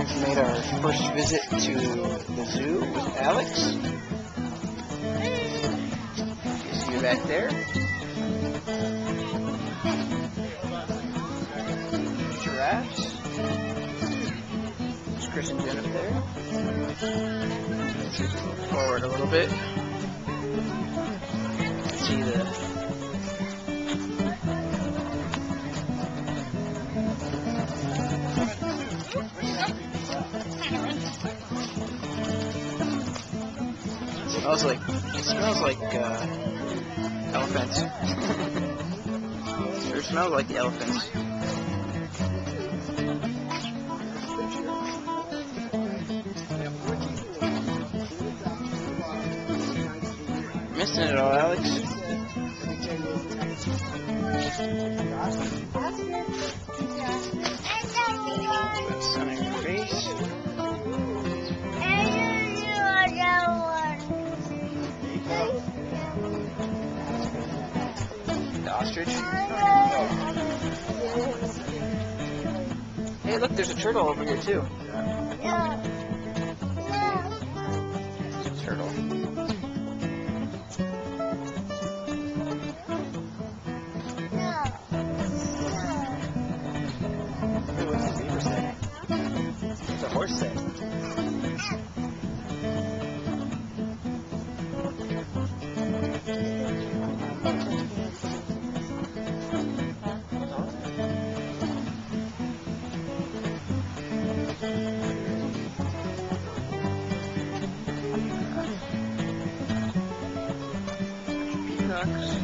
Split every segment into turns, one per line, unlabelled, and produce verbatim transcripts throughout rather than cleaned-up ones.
parents made our first visit to the zoo with Alex. You see her back there. Giraffes. There's Chris and Jen up there. Forward a little bit. See the It smells like it smells like uh, elephants. Sure smells like the elephants. Missing it all, Alex. Sun on your face. The ostrich. Hey, look, there's a turtle over here too. There's a turtle. Hey, what's the zebra say? What's the horse say? Peacocks.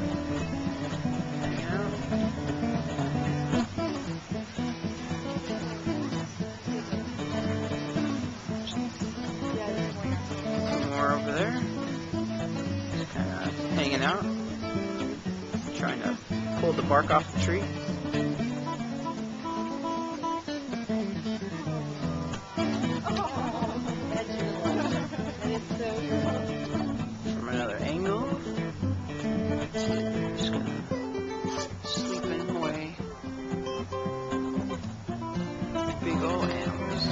More over there. Just kind of hanging out. Trying to pull the bark off the tree. From another angle. Just kind of sleeping away. Big old animals.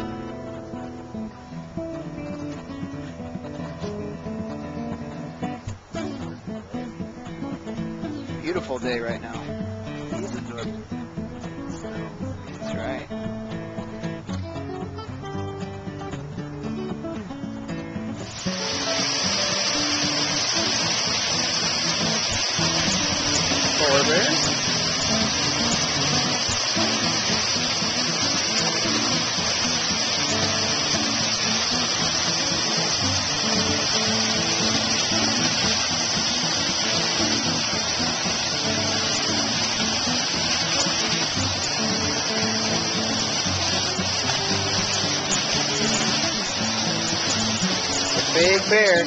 Beautiful day right now. That's right. Polar bear. Big bear.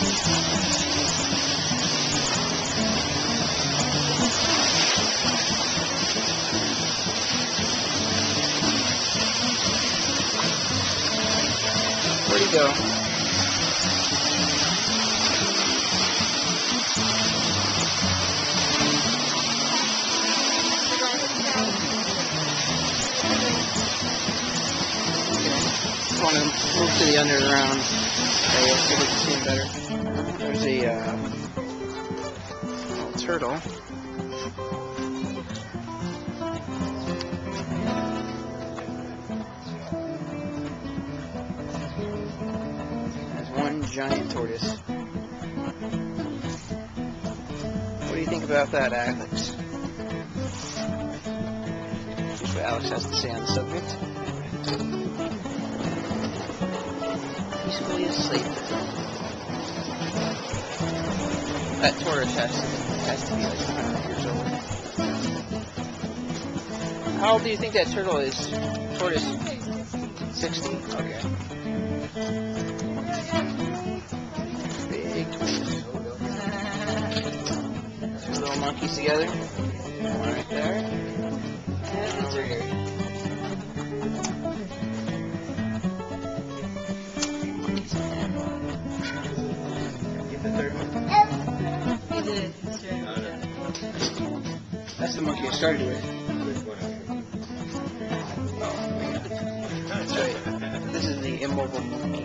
Where'd he go? I want to move to the underground. Okay, let's see if we can see him better. There's a uh, little turtle. There's one giant tortoise. What do you think about that, Alex? Here's what Alex has to say on the subject. Peacefully asleep. That tortoise has to, has to be like one hundred years old. How old do you think that turtle is? Tortoise? sixty? Okay. Big tortoise. Two little monkeys together. One right there. And it's right here. That's the monkey I started with. Oh, that's right. immobile monkey.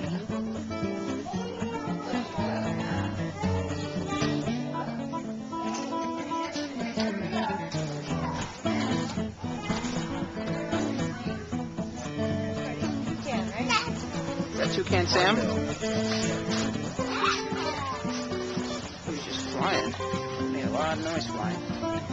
Is that Toucan Sam? He's just flying. Made a lot of noise flying.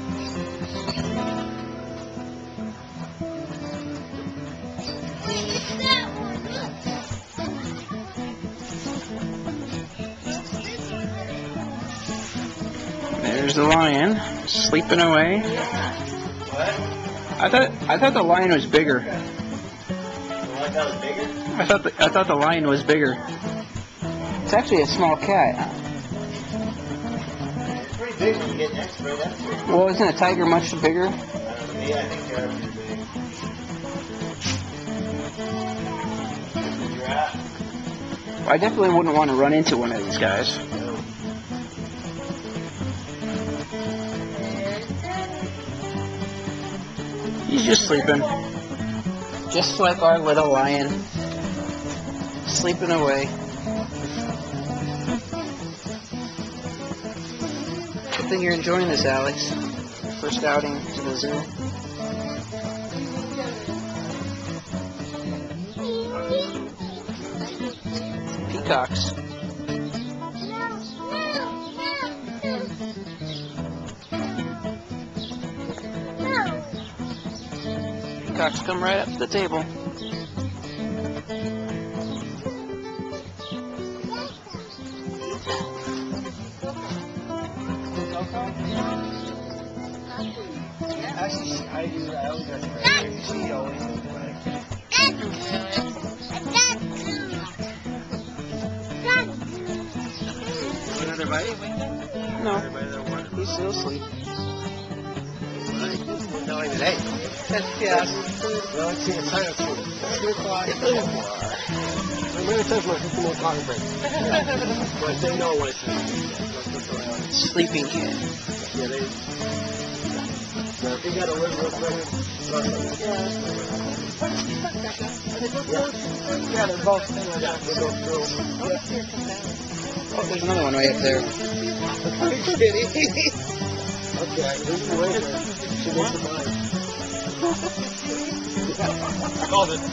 There's the lion, sleeping away.
What?
I thought I thought the lion was bigger.
The one that was bigger?
I thought the, I thought the lion was bigger. It's actually a small cat.
It's pretty big when you get next right up to it.
Well, isn't a tiger much bigger?
I don't know, me, I think they're pretty big. Giraffe.
I definitely wouldn't want to run into one of these guys.
No.
He's just sleeping. Just like our little lion. Sleeping away. Good thing you're enjoying this, Alex. First outing to the zoo. Peacocks. Peacocks come right up to the table.
Actually, I do, I always have to she always does Another bite?
No,
Another bite of that water?
he's still asleep.
No, like today.
That's, yeah.
Well, let's see, it's time to two. Two o'clock. I'm going to touch my fifteen more coffee break. But they know what it's time.
Sleeping kid.
Yeah, they... Now, if you got to live real quick, yeah, they're both things like that. They go through.
Oh, there's another one way up there.
Are you kidding? Okay, who's the way there? She wants to buy. Called it.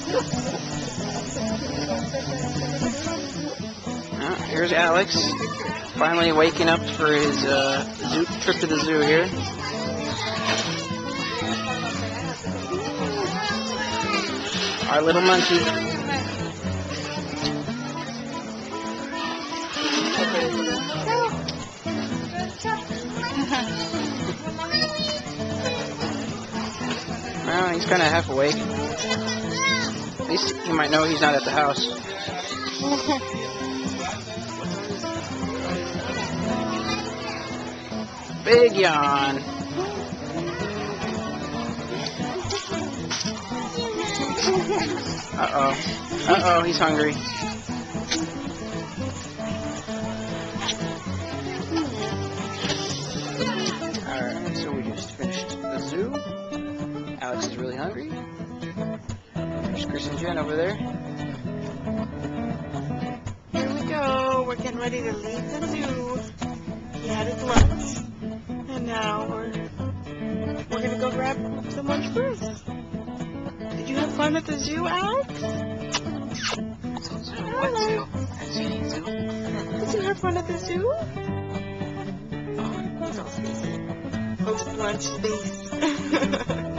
Oh, here's Alex, finally waking up for his uh, zoo, trip to the zoo here. Our little monkey. Well, he's kind of half awake. At least you might know he's not at the house. Big yawn. Uh-oh. Uh-oh, he's hungry. Alright, so we just finished the zoo. Alex is really hungry. There's Chris and Jen over there.
Here we go. We're getting ready to leave the zoo. He had his lunch. And now we're we're gonna go grab some lunch first. Did you have fun at the zoo, Alex?
What zoo? Zoo? Zoo?
Did you have fun at the zoo? Oh, he's all spacey. Post lunch space.